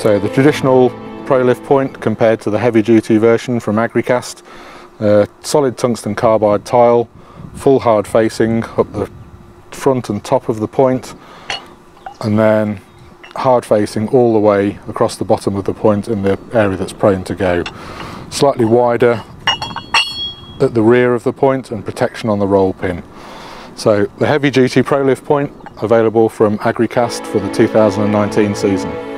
So the traditional ProLift point compared to the heavy duty version from Agricast, solid tungsten carbide tile, full hard facing up the front and top of the point, and then hard facing all the way across the bottom of the point in the area that's prone to go. Slightly wider at the rear of the point and protection on the roll pin. So the heavy duty ProLift point available from Agricast for the 2019 season.